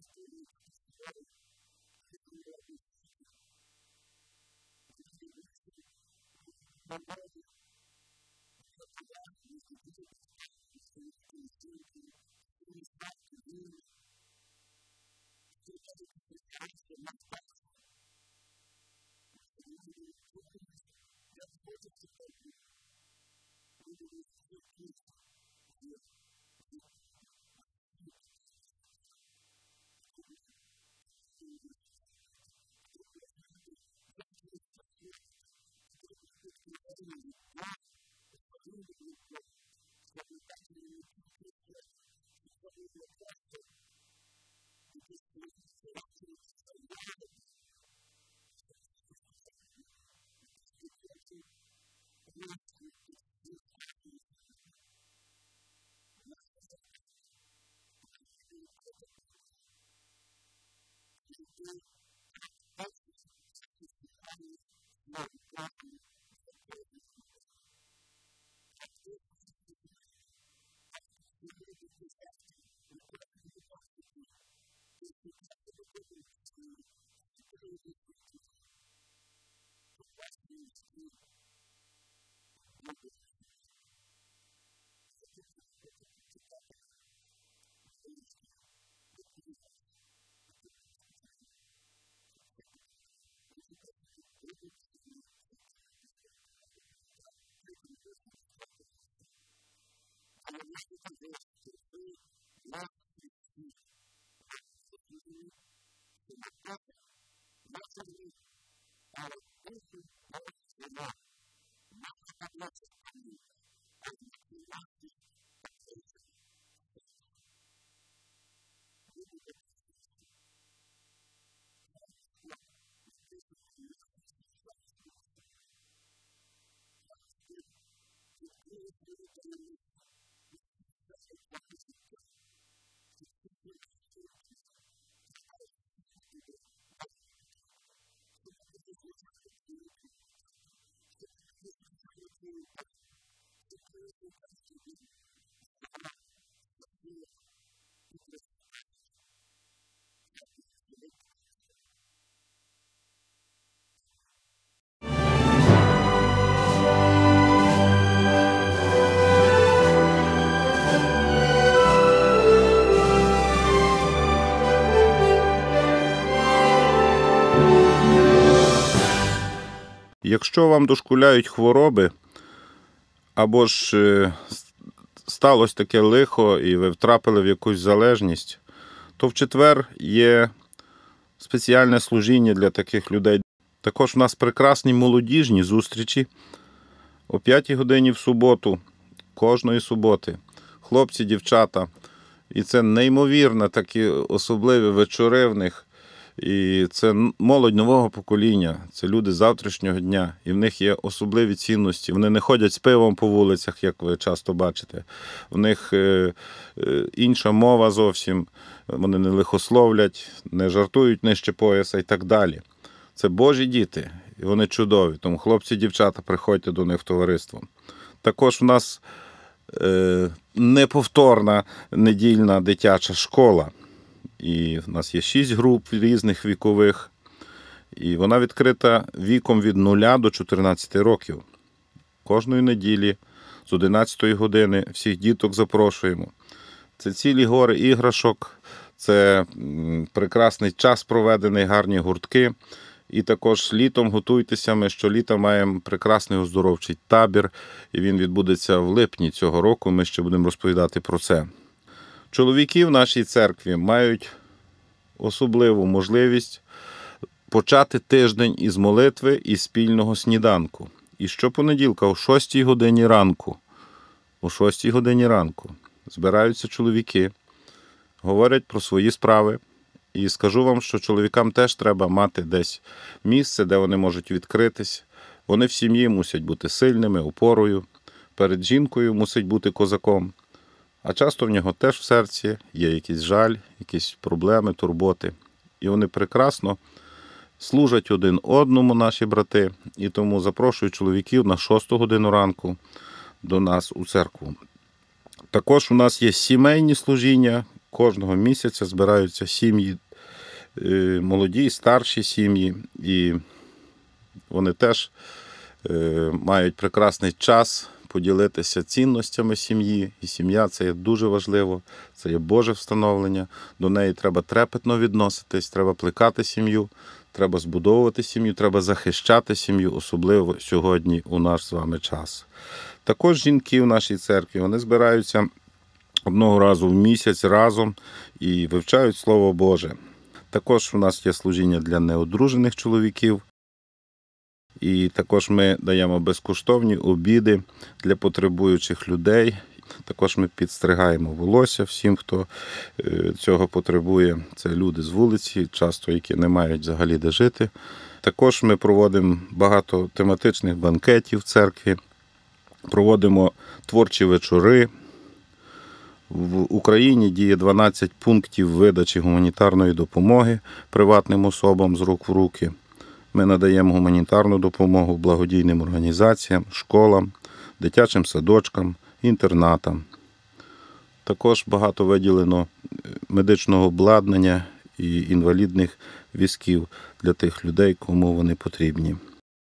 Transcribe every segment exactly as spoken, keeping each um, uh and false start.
Якщо вам дошкуляють хвороби, або ж сталося таке лихо і ви втрапили в якусь залежність, то в четвер є спеціальне служіння для таких людей. Також у нас прекрасні молодіжні зустрічі о п'ятій годині в суботу, кожної суботи. Хлопці, дівчата. І це неймовірно такі особливі вечори в них. І це молодь нового покоління, це люди завтрашнього дня, і в них є особливі цінності. Вони не ходять з пивом по вулицях, як ви часто бачите. В них інша мова зовсім, вони не лихословлять, не жартують нижче пояса і так далі. Це Божі діти, і вони чудові, тому хлопці, дівчата, приходьте до них в товариство. Також у нас неповторна недільна дитяча школа. І в нас є шість груп різних вікових, і вона відкрита віком від нуля до чотирнадцяти років. Кожної неділі з одинадцятої години всіх діток запрошуємо. Це цілі гори іграшок, це прекрасний час проведений, гарні гуртки. І також літом готуйтеся, ми щоліта маємо прекрасний оздоровчий табір, і він відбудеться в липні цього року, ми ще будемо розповідати про це. Чоловіки в нашій церкві мають особливу можливість почати тиждень із молитви і спільного сніданку. І щопонеділка о шостій годині ранку, о шостій годині ранку збираються чоловіки, говорять про свої справи. І скажу вам, що чоловікам теж треба мати десь місце, де вони можуть відкритись. Вони в сім'ї мусять бути сильними, опорою, перед жінкою мусить бути козаком. А часто в нього теж в серці є якийсь жаль, якісь проблеми, турботи. І вони прекрасно служать один одному, наші брати. І тому запрошую чоловіків на шосту годину ранку до нас у церкву. Також у нас є сімейні служіння, Кожного місяця збираються сім'ї, молоді і старші сім'ї, і вони теж мають прекрасний час поділитися цінностями сім'ї. І сім'я – це є дуже важливо, це є Боже встановлення, до неї треба трепетно відноситись, треба плекати сім'ю, треба збудовувати сім'ю, треба захищати сім'ю, особливо сьогодні у наш з вами час. Також жінки в нашій церкві, вони збираються одного разу в місяць разом і вивчають Слово Боже. Також у нас є служіння для неодружених чоловіків. І також ми даємо безкоштовні обіди для потребуючих людей. Також ми підстригаємо волосся всім, хто цього потребує. Це люди з вулиці, часто які не мають взагалі де жити. Також ми проводимо багато тематичних банкетів в церкві, проводимо творчі вечори. В Україні діє дванадцять пунктів видачі гуманітарної допомоги приватним особам з рук в руки. Ми надаємо гуманітарну допомогу благодійним організаціям, школам, дитячим садочкам, інтернатам. Також багато виділено медичного обладнання і інвалідних візків для тих людей, кому вони потрібні.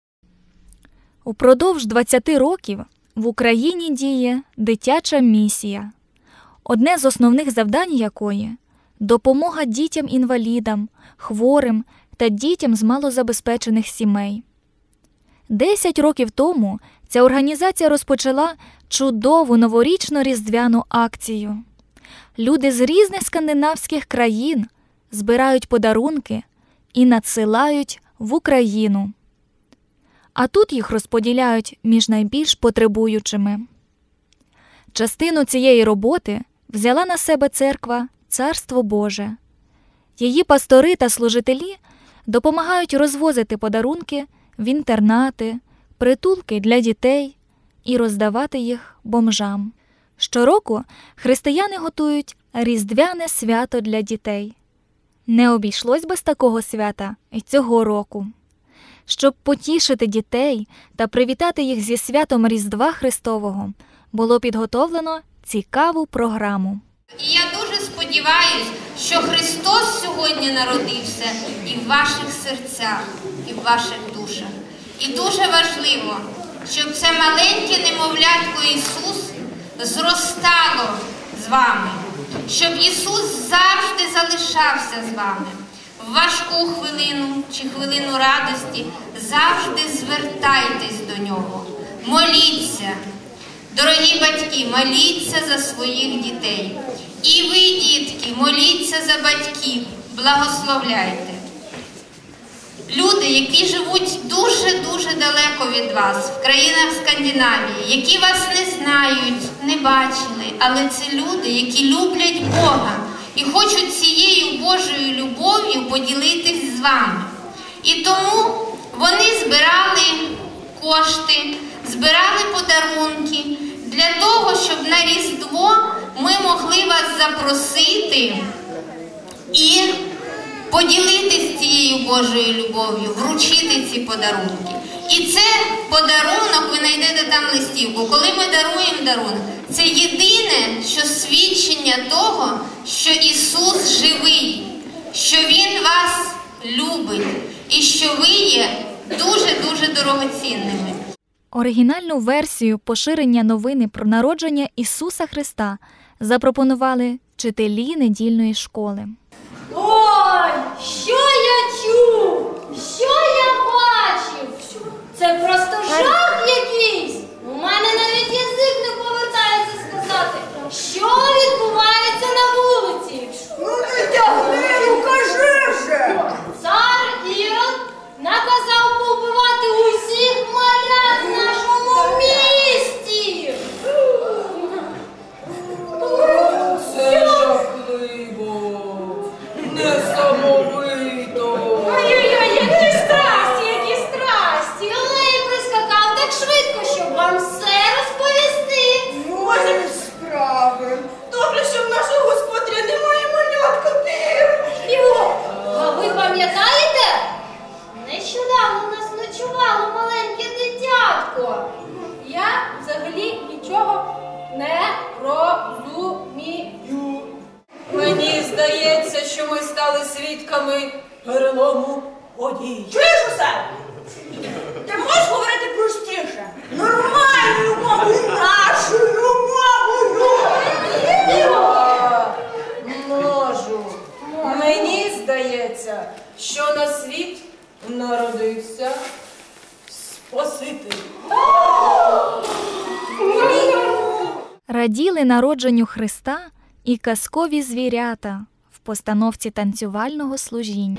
Упродовж двадцяти років в Україні діє дитяча місія, одне з основних завдань якої – допомога дітям-інвалідам, хворим та дітям з малозабезпечених сімей. Десять років тому ця організація розпочала чудову новорічно-різдвяну акцію. Люди з різних скандинавських країн збирають подарунки і надсилають в Україну. А тут їх розподіляють між найбільш потребуючими. Частину цієї роботи взяла на себе церква «Царство Боже». Її пастори та служителі допомагають розвозити подарунки в інтернати, притулки для дітей і роздавати їх бомжам. Щороку християни готують Різдвяне свято для дітей. Не обійшлось без такого свята і цього року. Щоб потішити дітей та привітати їх зі святом Різдва Христового, було підготовлено цікаву програму. І я дуже сподіваюся, що Христос сьогодні народився і в ваших серцях, і в ваших душах. І дуже важливо, щоб це маленьке немовлятко Ісус зростало з вами, щоб Ісус завжди залишався з вами. В важку хвилину чи хвилину радості завжди звертайтесь до Нього, моліться. Дорогі батьки, моліться за своїх дітей. І ви, дітки, моліться за батьків, благословляйте. Люди, які живуть дуже-дуже далеко від вас, в країнах Скандинавії, які вас не знають, не бачили, але це люди, які люблять Бога і хочуть цією Божою любов'ю поділитись з вами. І тому вони збирали кошти, збирали подарунки для того, щоб на Різдво ми могли вас запросити і поділитись цією Божою любов'ю, вручити ці подарунки. І це подарунок, ви знайдете там листівку. Коли ми даруємо дарунок, це єдине, що свідчення того, що Ісус живий, що Він вас любить і що ви є дуже-дуже дорогоцінними. Оригінальну версію поширення новини про народження Ісуса Христа запропонували вчителі недільної школи. Ой, що я чув, що я бачив, це просто жах якийсь. У мене навіть язик не повертається сказати, що відбувається на вулиці. Ну не тягни, ну кажи же! Цар Ірод наказав повбивати усіх малят в нашому місті. Це жахливо, несамовито. Ой-ой-ой, які страсті, які страсті. Але і прискакав так швидко, що нитками перелому одій. Чуєш усе? Ти можеш говорити простіше? Нормальною мовою, нашою мовою. Можу. Мені здається, що на світ народився Спаситель. Раділи народженню Христа і казкові звірята в постановці танцювального служіння.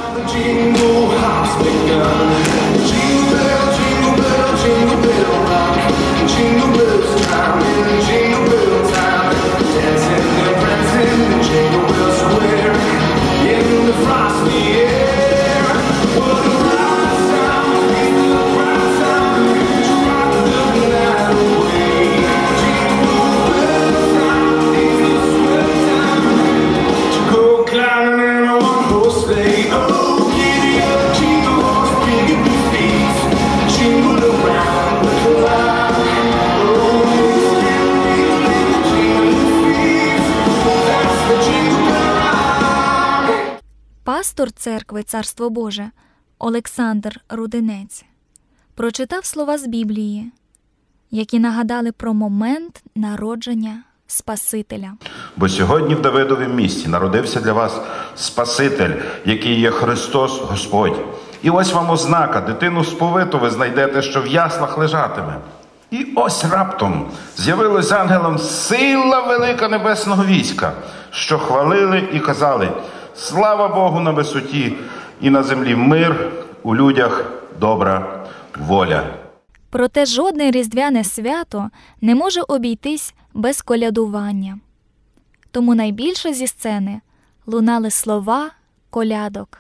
Пастор церкви «Царство Боже» Олександр Рудинець прочитав слова з Біблії, які нагадали про момент народження Спасителя. Бо сьогодні в Давидовім місті народився для вас Спаситель, який є Христос Господь. І ось вам ознака, дитину сповиту ви знайдете, що в яслах лежатиме. І ось раптом з'явилась ангелом сила велика небесного війська, що хвалили і казали: слава Богу на висоті, і на землі мир, у людях добра воля. Проте жодне різдвяне свято не може обійтись без колядування. Тому найбільше зі сцени лунали слова колядок.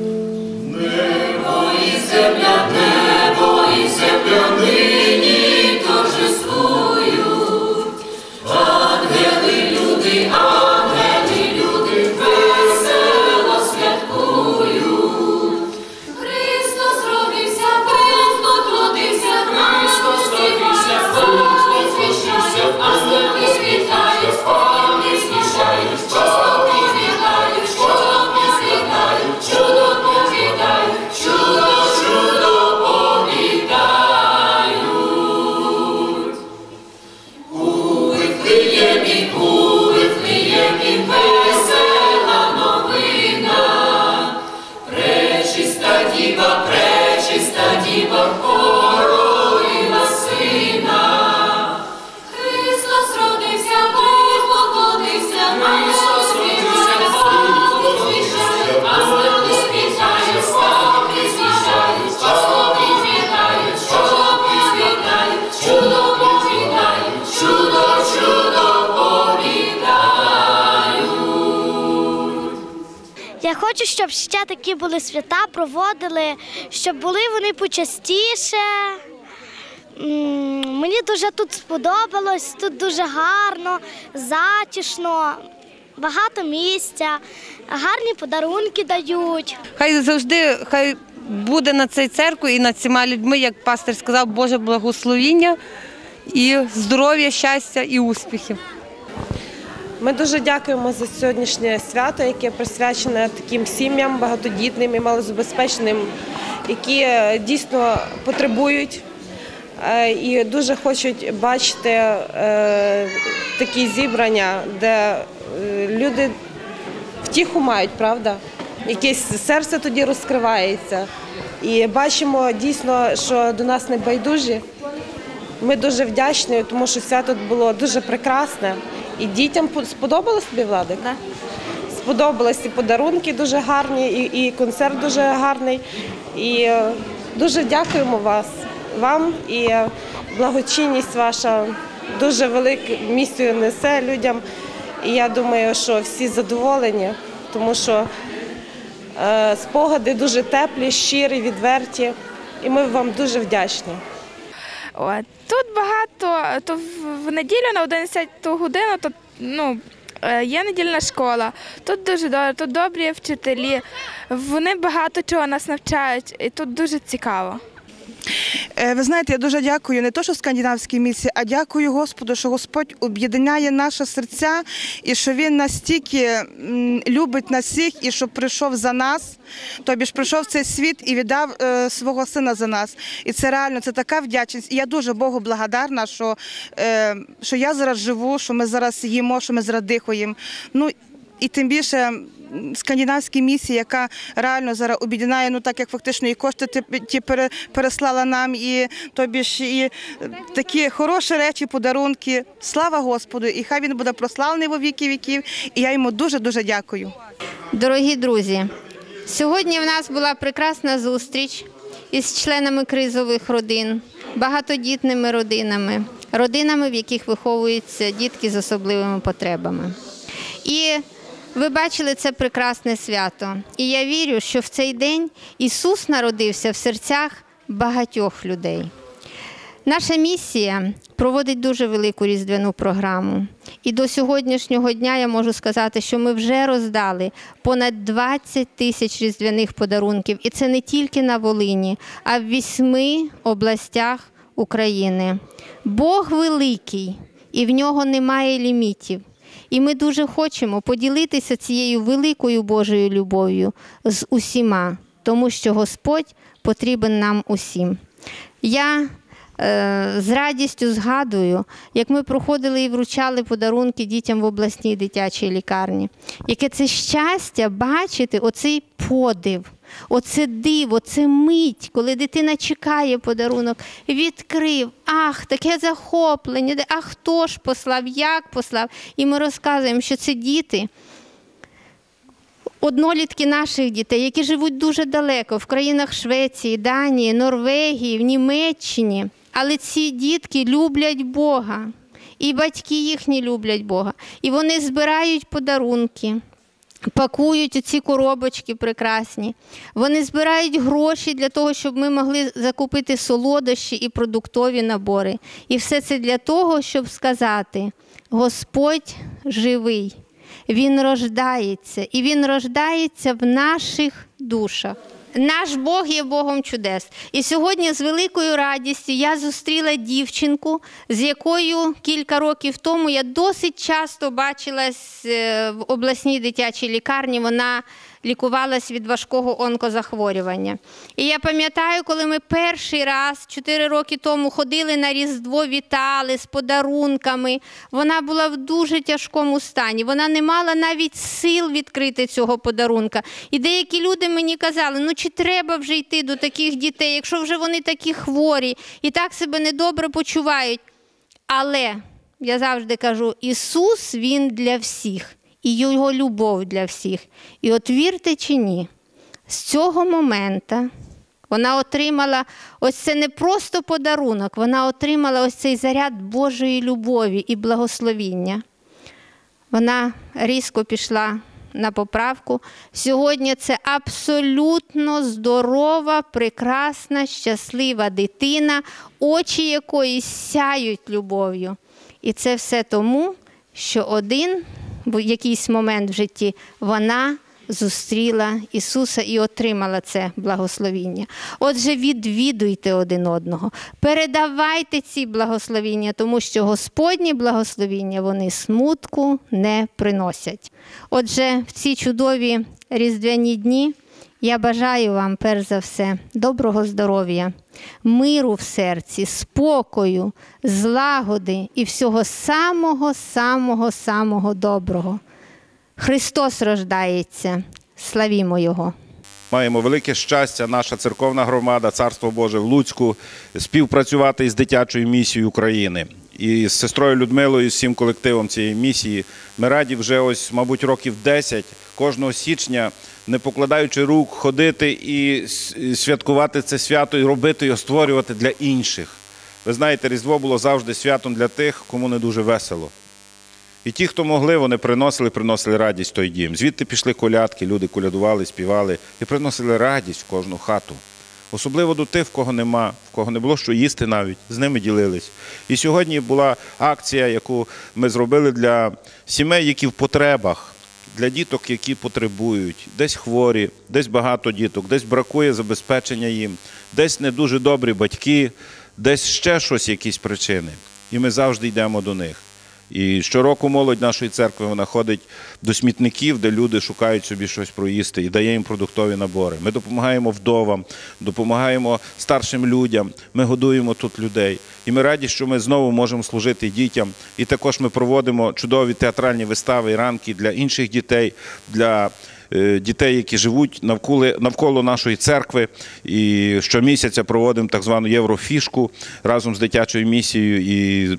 Небо і земля, небо і земля нині торжествують. Ангели, люди, ангели, люди весело святкують. Христос родився, Христос родився, Христос родився, Христос звіщає, ангели світають, ангели звіщають, чудо вітають, чудо вітають, чудо повідають, чудо, чудо повідають. У Вифлеємі, у Вифлеємі весела новина, пречиста діва, пречиста діва породила сина. Христос родився, Христос родився, Христос родився, Христос звіщає, ангели співають, ангели звіщають, чудо вітають, чудо вітають, чудо повідають, чудо, чудо повідають. Я хочу, щоб ще такі були свята, проводили, щоб були вони почастіше. М, Мені дуже тут сподобалось, тут дуже гарно, затишно, багато місця, гарні подарунки дають. Хай завжди, хай буде на цій церкві і над всіма людьми, як пастор сказав, Боже благословіння і здоров'я, щастя і успіхів. Ми дуже дякуємо за сьогоднішнє свято, яке присвячене таким сім'ям багатодітним і малозабезпеченим, які е, дійсно потребують е, і дуже хочуть бачити е, такі зібрання, де е, люди втіху мають, правда? Якесь серце тоді розкривається. І бачимо дійсно, що до нас не байдужі. Ми дуже вдячні, тому що свято було дуже прекрасне. І дітям сподобалось тобі, Владик? Да. Сподобалось і подарунки дуже гарні, і, і концерт дуже гарний. І е, дуже дякуємо вас, вам. І е, благочинність ваша дуже велику місію несе людям. І я думаю, що всі задоволені, тому що е, спогади дуже теплі, щирі, відверті. І ми вам дуже вдячні. От. Тут багато, то в- в неділю на одинадцяту годину то, ну, е, є недільна школа. Тут дуже добре, тут добрі вчителі. Вони багато чого нас навчають, і тут дуже цікаво. Е, Ви знаєте, я дуже дякую не то, що скандинавській місії, а дякую Господу, що Господь об'єднає наші серця і що Він настільки м, любить нас всіх і що прийшов за нас, тобі ж прийшов в цей світ і віддав е, свого сина за нас. І це реально, це така вдячність. І я дуже Богу благодарна, що, е, що я зараз живу, що ми зараз їмо, що ми зараз дихаємо. Ну, і тим більше скандинавській місії, яка реально зараз об'єднає, ну так як фактично і кошти ті, ті пере, переслала нам, і тобі ж і такі хороші речі, подарунки. Слава Господу! І хай він буде прославлений во віки віків. І я йому дуже-дуже дякую. Дорогі друзі, сьогодні в нас була прекрасна зустріч із членами кризових родин, багатодітними родинами, родинами, в яких виховуються дітки з особливими потребами. І ви бачили це прекрасне свято. І я вірю, що в цей день Ісус народився в серцях багатьох людей. Наша місія проводить дуже велику різдвяну програму. І до сьогоднішнього дня я можу сказати, що ми вже роздали понад двадцять тисяч різдвяних подарунків. І це не тільки на Волині, а в вісьми областях України. Бог великий, і в нього немає лімітів. І ми дуже хочемо поділитися цією великою Божою любов'ю з усіма, тому що Господь потрібен нам усім. Я е, з радістю згадую, як ми проходили і вручали подарунки дітям в обласній дитячій лікарні. Яке це щастя бачити оцей подив, оце диво, це мить, коли дитина чекає подарунок, відкрив, ах, таке захоплення, а хто ж послав, як послав. І ми розказуємо, що це діти, однолітки наших дітей, які живуть дуже далеко, в країнах Швеції, Данії, Норвегії, в Німеччині. Але ці дітки люблять Бога, і батьки їхні люблять Бога. І вони збирають подарунки, пакують ці коробочки прекрасні. Вони збирають гроші для того, щоб ми могли закупити солодощі і продуктові набори. І все це для того, щоб сказати: Господь живий, Він рождається, і Він рождається в наших душах. Наш Бог є Богом чудес. І сьогодні з великою радістю я зустріла дівчинку, з якою кілька років тому я досить часто бачилась в обласній дитячій лікарні. Вона лікувалась від важкого онкозахворювання. І я пам'ятаю, коли ми перший раз, чотири роки тому, ходили на Різдво, вітали з подарунками, вона була в дуже тяжкому стані. Вона не мала навіть сил відкрити цього подарунка. І деякі люди мені казали: ну чи треба вже йти до таких дітей, якщо вже вони такі хворі і так себе недобре почувають. Але, я завжди кажу, Ісус, Він для всіх. І Його любов для всіх. І от вірте чи ні, з цього моменту вона отримала, ось це не просто подарунок, вона отримала ось цей заряд Божої любові і благословіння. Вона різко пішла на поправку. Сьогодні це абсолютно здорова, прекрасна, щаслива дитина, очі якої сяють любов'ю. І це все тому, що один в якийсь момент в житті вона зустріла Ісуса і отримала це благословіння. Отже, відвідуйте один одного, передавайте ці благословіння, тому що Господні благословіння, вони смутку не приносять. Отже, в ці чудові різдвяні дні я бажаю вам, перш за все, доброго здоров'я, миру в серці, спокою, злагоди і всього самого-самого-самого доброго. Христос рождається. Славімо Його! Маємо велике щастя, наша церковна громада, Царство Боже в Луцьку, співпрацювати із дитячою місією України. І з сестрою Людмилою, з всім колективом цієї місії, ми раді вже ось, мабуть, років десять, кожного січня, не покладаючи рук, ходити і святкувати це свято, і робити його, створювати для інших. Ви знаєте, Різдво було завжди святом для тих, кому не дуже весело. І ті, хто могли, вони приносили, приносили радість в той дім. Звідти пішли колядки, люди колядували, співали і приносили радість в кожну хату. Особливо до тих, в кого нема, в кого не було що їсти навіть, з ними ділились. І сьогодні була акція, яку ми зробили для сімей, які в потребах. для діток, які потребують, десь хворі, десь багато діток, десь бракує забезпечення їм, десь не дуже добрі батьки, десь ще щось, якісь причини. І ми завжди йдемо до них. І щороку молодь нашої церкви, вона ходить до смітників, де люди шукають собі щось проїсти, і дає їм продуктові набори. Ми допомагаємо вдовам, допомагаємо старшим людям, ми годуємо тут людей. І ми раді, що ми знову можемо служити дітям. І також ми проводимо чудові театральні вистави і ранки для інших дітей, для дітей, які живуть навколо, навколо нашої церкви. І щомісяця проводимо так звану єврофішку разом з дитячою місією. І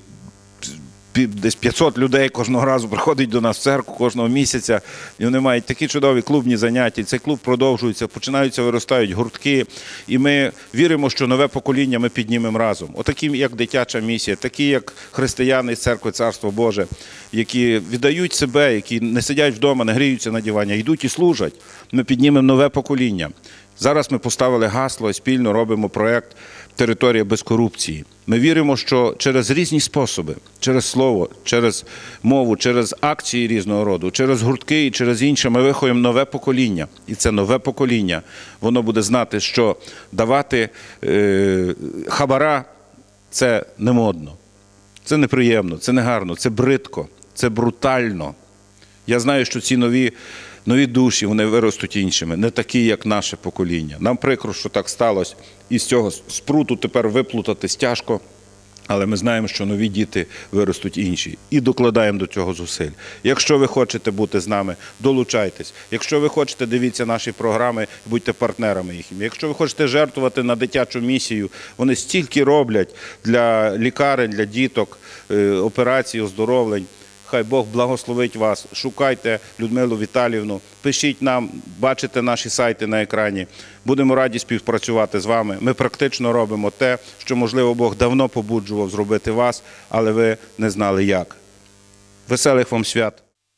десь п'ятсот людей кожного разу приходить до нас в церкву кожного місяця, і вони мають такі чудові клубні заняття. Цей клуб продовжується, починаються, виростають гуртки, і ми віримо, що нове покоління ми піднімемо разом. Отакі, як дитяча місія, такі, як християни з церкви Царство Боже, які віддають себе, які не сидять вдома, не гріються на дивані, а йдуть і служать. Ми піднімемо нове покоління. Зараз ми поставили гасло і спільно робимо проєкт «Територія без корупції». Ми віримо, що через різні способи, через слово, через мову, через акції різного роду, через гуртки і через інше ми виховуємо нове покоління. І це нове покоління, воно буде знати, що давати е, хабара – це не модно, це неприємно, це негарно, це бридко, це брутально. Я знаю, що ці нові Нові душі, вони виростуть іншими, не такі, як наше покоління. Нам прикро, що так сталося, і з цього спруту тепер виплутатись тяжко, але ми знаємо, що нові діти виростуть інші. І докладаємо до цього зусиль. Якщо ви хочете бути з нами, долучайтесь. Якщо ви хочете, дивіться наші програми, будьте партнерами їхніми. Якщо ви хочете жертвувати на дитячу місію, вони стільки роблять для лікарень, для діток, операцій, оздоровлень. Хай Бог благословить вас. Шукайте Людмилу Віталіївну, пишіть нам, бачите наші сайти на екрані. Будемо раді співпрацювати з вами. Ми практично робимо те, що, можливо, Бог давно побуджував зробити вас, але ви не знали як. Веселих вам свят!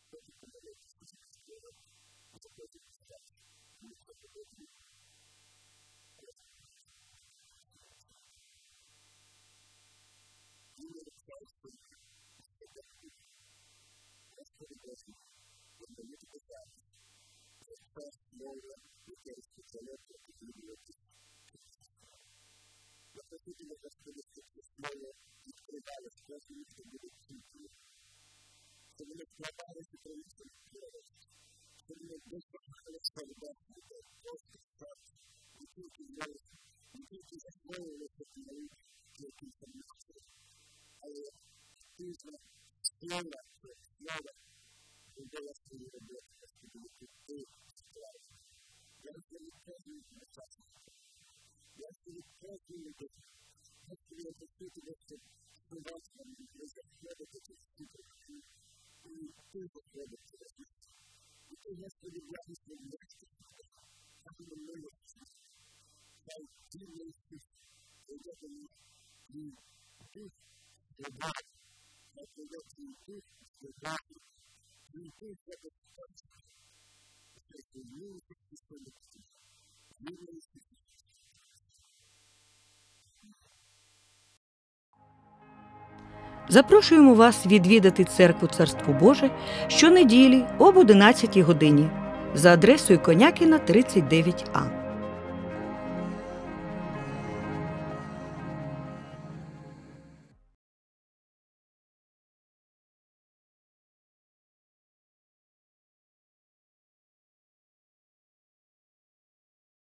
Запрошуємо вас відвідати церкву Царство Боже щонеділі об одинадцятій годині за адресою Конякіна, тридцять дев'ять А.